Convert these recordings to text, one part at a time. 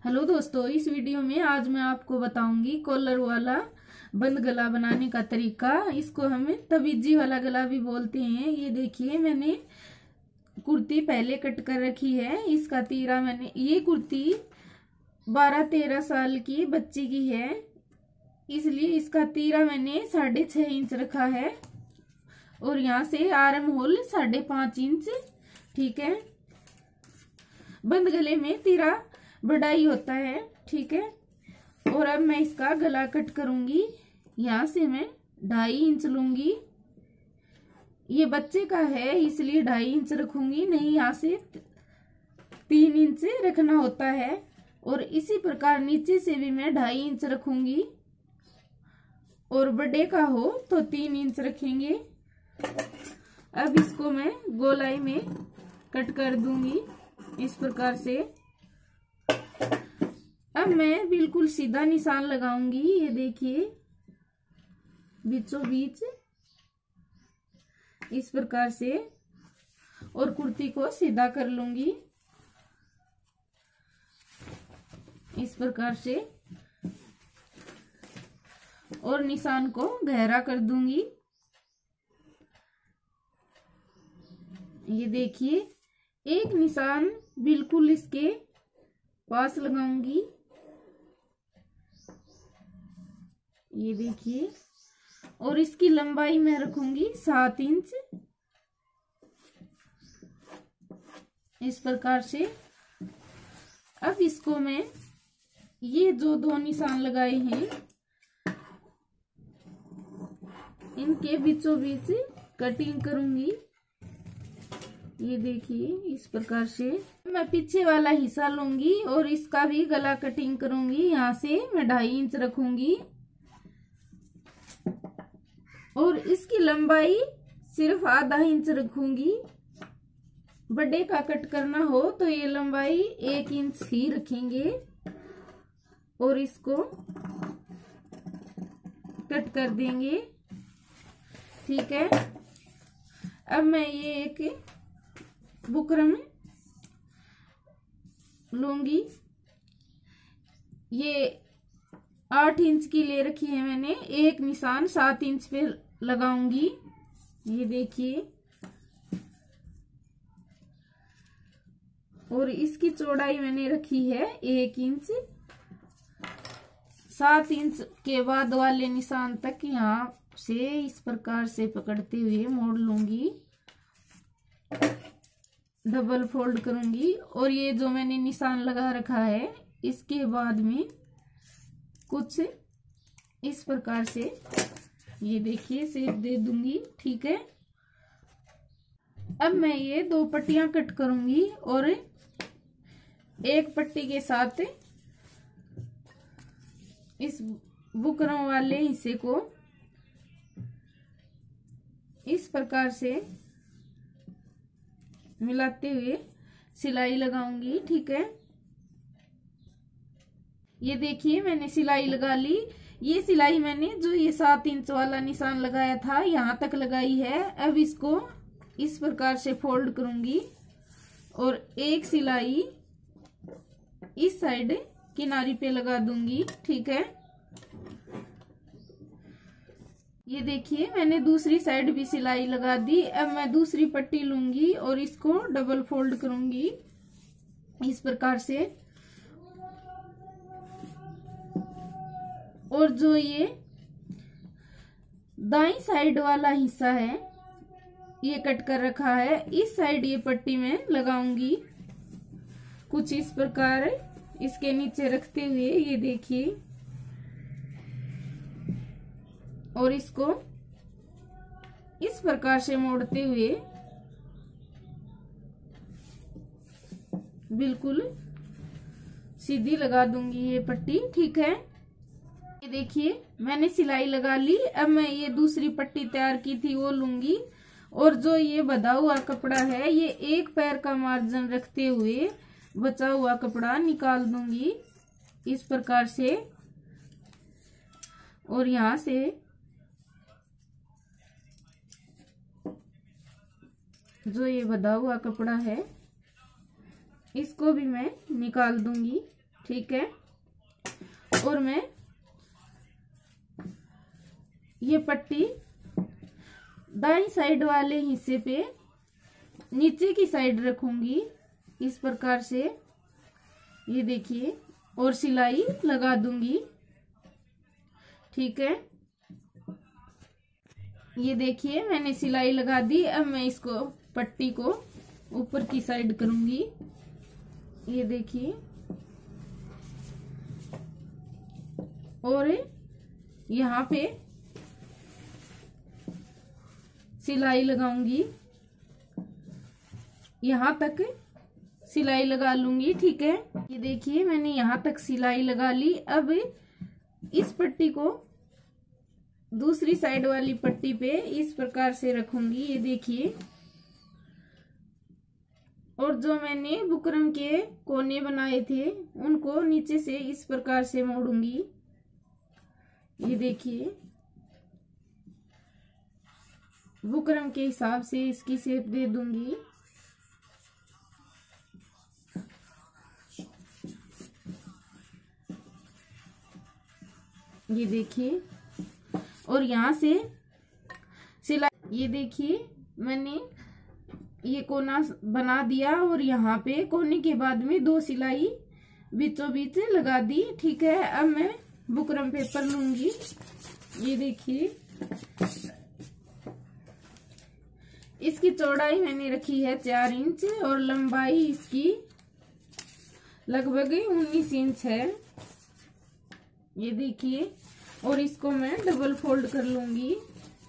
Hello दोस्तों, इस video में आज मैं आपको बताऊंगी कॉलर वाला बंद गला बनाने का तरीका। इसको हम तबीजी वाला गला भी बोलते हैं। ये देखिए, मैंने कुर्ती पहले कट कर रखी है। इसका तीरा मैंने, ये कुर्ती 12-13 साल की बच्ची की है, इसलिए इसका तीरा मैंने 6.5 इंच रखा है और यहाँ से आर्म होल 5.5 इंच। ठीक है, बंद गले में तीरा बढ़ाई होता है। ठीक है, और अब मैं इसका गला कट करूंगी। यहाँ से मैं 2.5 इंच लूंगी। ये बच्चे का है इसलिए 2.5 इंच रखूंगी, नहीं यहाँ से 3 इंच रखना होता है। और इसी प्रकार नीचे से भी मैं 2.5 इंच रखूंगी और बड़े का हो तो 3 इंच रखेंगे। अब इसको मैं गोलाई में कट कर दूंगी इस प्रकार से। अब मैं बिल्कुल सीधा निशान लगाऊंगी। ये देखिए, बीचों बीच इस प्रकार से, और कुर्ती को सीधा कर लूंगी इस प्रकार से, और निशान को गहरा कर दूंगी। ये देखिए, एक निशान बिल्कुल इसके पास लगाऊंगी। ये देखिए, और इसकी लंबाई मैं रखूंगी 7 इंच इस प्रकार से। अब इसको मैं, ये जो 2 निशान लगाए हैं इनके बीचों बीच कटिंग करूंगी। ये देखिए, इस प्रकार से मैं पीछे वाला हिस्सा लूंगी और इसका भी गला कटिंग करूंगी। यहाँ से मैं 2.5 इंच रखूंगी और इसकी लंबाई सिर्फ आधा इंच रखूंगी। बड़े का कट करना हो तो ये लंबाई 1 इंच ही रखेंगे और इसको कट कर देंगे। ठीक है, अब मैं ये एक बुकरम लूंगी। ये 8 इंच की ले रखी है मैंने, एक निशान 7 इंच पे लगाऊंगी। ये देखिए, और इसकी चौड़ाई मैंने रखी है 1 इंच। 7 इंच के बाद वाले निशान तक यहाँ से इस प्रकार से पकड़ते हुए मोड़ लूंगी, डबल फोल्ड करूंगी। और ये जो मैंने निशान लगा रखा है इसके बाद में कुछ इस प्रकार से, ये देखिए, शेप दे दूंगी। ठीक है, अब मैं ये 2 पट्टियां कट करूंगी और एक पट्टी के साथ इस बुकरम वाले हिस्से को इस प्रकार से मिलाते हुए सिलाई लगाऊंगी। ठीक है, ये देखिए, मैंने सिलाई लगा ली। ये सिलाई मैंने जो ये 7 इंच वाला निशान लगाया था यहाँ तक लगाई है। अब इसको इस प्रकार से फोल्ड करूंगी और एक सिलाई इस साइड किनारी पे लगा दूंगी। ठीक है, ये देखिए, मैंने दूसरी साइड भी सिलाई लगा दी। अब मैं दूसरी पट्टी लूंगी और इसको डबल फोल्ड करूंगी इस प्रकार से। और जो ये दाईं साइड वाला हिस्सा है ये कट कर रखा है, इस साइड ये पट्टी में लगाऊंगी कुछ इस प्रकार इसके नीचे रखते हुए। ये देखिए, और इसको इस प्रकार से मोड़ते हुए बिल्कुल सीधी लगा दूंगी ये पट्टी। ठीक है, ये देखिए, मैंने सिलाई लगा ली। अब मैं ये दूसरी पट्टी तैयार की थी वो लूंगी और जो ये बंधा हुआ कपड़ा है ये एक पैर का मार्जिन रखते हुए बचा हुआ कपड़ा निकाल दूंगी इस प्रकार से। और यहाँ से जो ये बंधा हुआ कपड़ा है इसको भी मैं निकाल दूंगी। ठीक है। और मैं ये पट्टी दाईं साइड वाले हिस्से पे नीचे की साइड रखूंगी इस प्रकार से, ये देखिए, और सिलाई लगा दूंगी। ठीक है, ये देखिए मैंने सिलाई लगा दी। अब मैं इसको पट्टी को ऊपर की साइड करूंगी, ये देखिए, और यहाँ पे सिलाई लगाऊंगी, यहाँ तक सिलाई लगा लूंगी। ठीक है, ये देखिए मैंने यहाँ तक सिलाई लगा ली। अब इस पट्टी को दूसरी साइड वाली पट्टी पे इस प्रकार से रखूंगी, ये देखिए, और जो मैंने बुकरम के कोने बनाए थे उनको नीचे से इस प्रकार से मोड़ूंगी, ये देखिए, बुकरम के हिसाब से इसकी शेप दे दूंगी। ये देखिए, और यहाँ से सिलाई, ये देखिए मैंने ये कोना बना दिया और यहाँ पे कोने के बाद में 2 सिलाई बीचों बीच लगा दी। ठीक है, अब मैं बुकरम पेपर लूंगी, ये देखिए, इसकी चौड़ाई मैंने रखी है 4 इंच और लंबाई इसकी लगभग 19 इंच है, ये देखिए, और इसको मैं डबल फोल्ड कर लूंगी।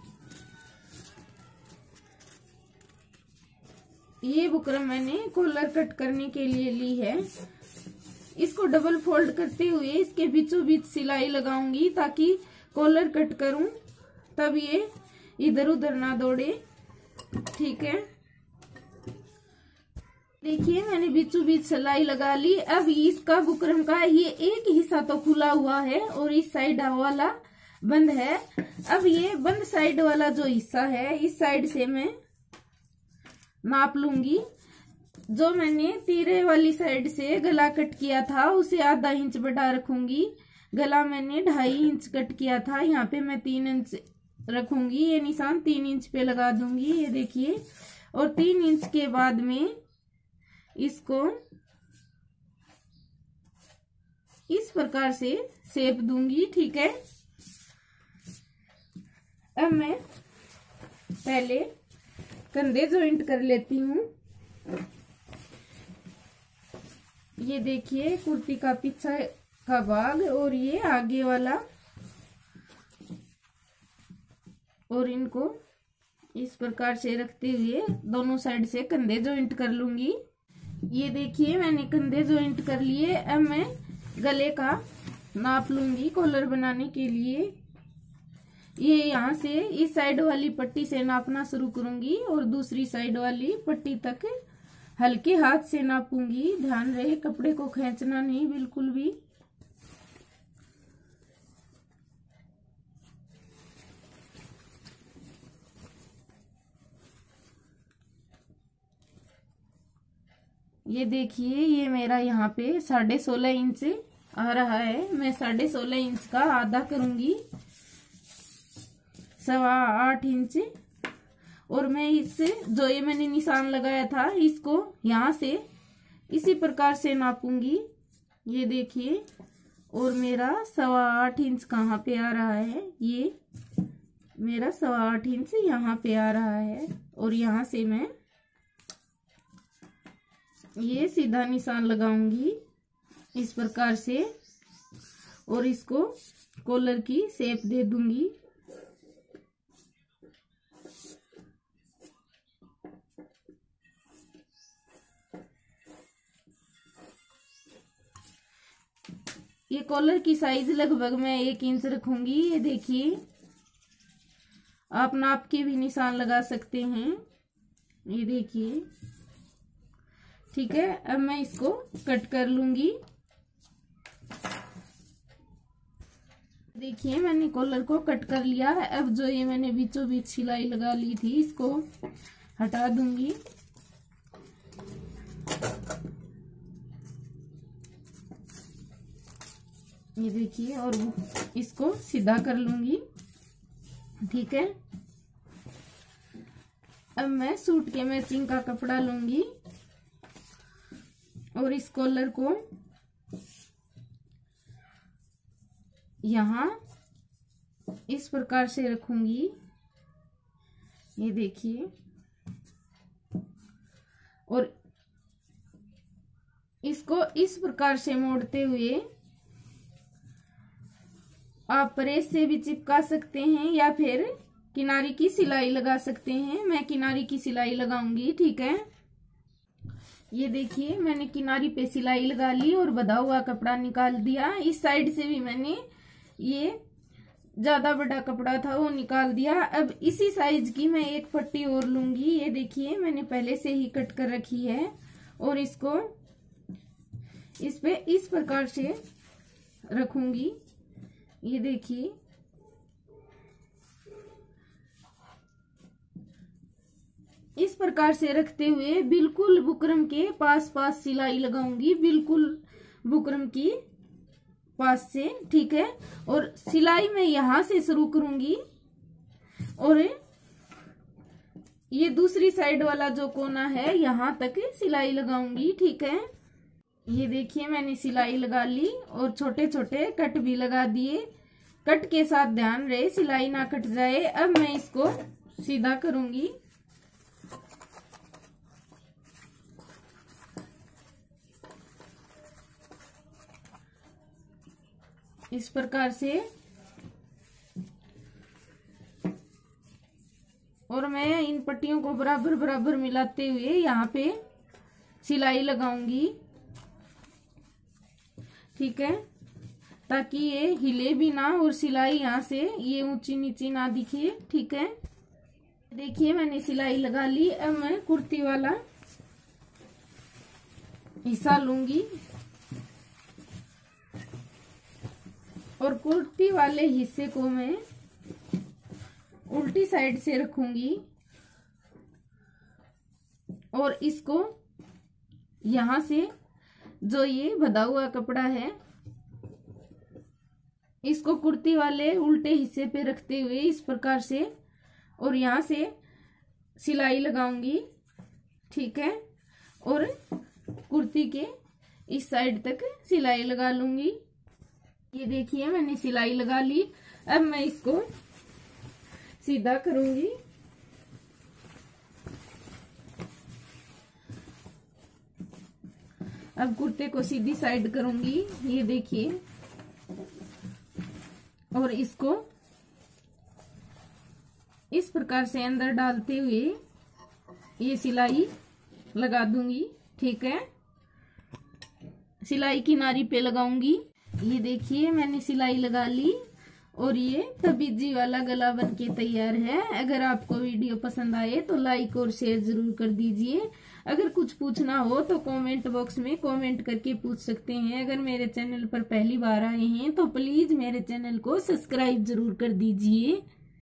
ये बुकरम मैंने कॉलर कट करने के लिए ली है। इसको डबल फोल्ड करते हुए इसके बीचों बीच सिलाई लगाऊंगी ताकि कॉलर कट करूं तब ये इधर उधर ना दौड़े। ठीक है, देखिए मैंने बीचों बीच सिलाई लगा ली। अब इसका बुकरम का ये एक हिस्सा तो खुला हुआ है और इस साइड वाला बंद है। अब ये बंद साइड वाला जो हिस्सा है इस साइड से मैं नाप लूंगी। जो मैंने तीरे वाली साइड से गला कट किया था उसे आधा इंच बढ़ा रखूंगी। गला मैंने 2.5 इंच कट किया था, यहाँ पे मैं 3 इंच रखूंगी। ये निशान 3 इंच पे लगा दूंगी, ये देखिए, और 3 इंच के बाद में इसको इस प्रकार से शेप दूंगी। ठीक है, अब मैं पहले कंधे जॉइंट कर लेती हूँ। ये देखिए कुर्ती का पीछे का भाग और ये आगे वाला, और इनको इस प्रकार से रखते हुए दोनों साइड से कंधे जॉइंट कर लूंगी। ये देखिए मैंने कंधे जॉइंट कर लिए। अब मैं गले का नाप लूंगी कॉलर बनाने के लिए। ये यहाँ से इस साइड वाली पट्टी से नापना शुरू करूंगी और दूसरी साइड वाली पट्टी तक हल्के हाथ से नापूंगी। ध्यान रहे कपड़े को खींचना नहीं बिल्कुल भी। ये देखिए ये मेरा यहाँ पे 16.5 इंच आ रहा है। मैं 16.5 इंच का आधा करूंगी, 8.25 इंच, और मैं इससे जो ये मैंने निशान लगाया था इसको यहाँ से इसी प्रकार से नापूंगी। ये देखिए, और मेरा 8.25 इंच कहाँ पे आ रहा है, ये मेरा 8.25 इंच यहाँ पे आ रहा है, और यहाँ से मैं ये सीधा निशान लगाऊंगी इस प्रकार से और इसको कॉलर की शेप दे दूंगी। ये कॉलर की साइज लगभग मैं 1 इंच रखूंगी। ये देखिए, आप नाप के भी निशान लगा सकते हैं। ये देखिए, ठीक है। अब मैं इसको कट कर लूंगी। देखिए मैंने कॉलर को कट कर लिया है। अब जो ये मैंने बीचों बीच सिलाई लगा ली थी इसको हटा दूंगी। ये देखिए, और इसको सीधा कर लूंगी। ठीक है, अब मैं सूट के मैचिंग का कपड़ा लूंगी और इस कॉलर को यहाँ इस प्रकार से रखूंगी। ये देखिए, और इसको इस प्रकार से मोड़ते हुए आप प्रेस से भी चिपका सकते हैं या फिर किनारी की सिलाई लगा सकते हैं। मैं किनारी की सिलाई लगाऊंगी। ठीक है, ये देखिए, मैंने किनारी पे सिलाई लगा ली और बंधा हुआ कपड़ा निकाल दिया। इस साइड से भी मैंने ये ज्यादा बड़ा कपड़ा था वो निकाल दिया। अब इसी साइज की मैं एक पट्टी और लूंगी। ये देखिए, मैंने पहले से ही कट कर रखी है और इसको इस पे इस प्रकार से रखूंगी। ये देखिए, इस प्रकार से रखते हुए बिल्कुल बुकरम के पास पास सिलाई लगाऊंगी, बिल्कुल बुकरम की पास से। ठीक है, और सिलाई मैं यहां से शुरू करूंगी और ये दूसरी साइड वाला जो कोना है यहां तक सिलाई लगाऊंगी। ठीक है, ये देखिए, मैंने सिलाई लगा ली और छोटे छोटे कट भी लगा दिए। कट के साथ ध्यान रहे सिलाई ना कट जाए। अब मैं इसको सीधा करूंगी। इस प्रकार से, और मैं इन पट्टियों को बराबर बराबर मिलाते हुए यहाँ पे सिलाई लगाऊंगी। ठीक है, ताकि ये हिले भी ना और सिलाई यहाँ से ये ऊंची नीची ना दिखे। ठीक है, देखिए, मैंने सिलाई लगा ली। अब मैं कुर्ती वाला हिस्सा लूंगी और कुर्ती वाले हिस्से को मैं उल्टी साइड से रखूंगी और इसको यहां से जो ये बंधा हुआ कपड़ा है इसको कुर्ती वाले उल्टे हिस्से पे रखते हुए इस प्रकार से और यहां से सिलाई लगाऊंगी। ठीक है, और कुर्ती के इस साइड तक सिलाई लगा लूंगी। ये देखिए, मैंने सिलाई लगा ली। अब मैं इसको सीधा करूंगी। अब कुर्ते को सीधी साइड करूंगी। ये देखिए, और इसको इस प्रकार से अंदर डालते हुए ये सिलाई लगा दूंगी। ठीक है, सिलाई किनारी पे लगाऊंगी। ये देखिए, मैंने सिलाई लगा ली और ये तबीजी वाला गला बनके तैयार है। अगर आपको वीडियो पसंद आए तो लाइक और शेयर जरूर कर दीजिए। अगर कुछ पूछना हो तो कमेंट बॉक्स में कमेंट करके पूछ सकते हैं। अगर मेरे चैनल पर पहली बार आए हैं तो प्लीज मेरे चैनल को सब्सक्राइब जरूर कर दीजिए।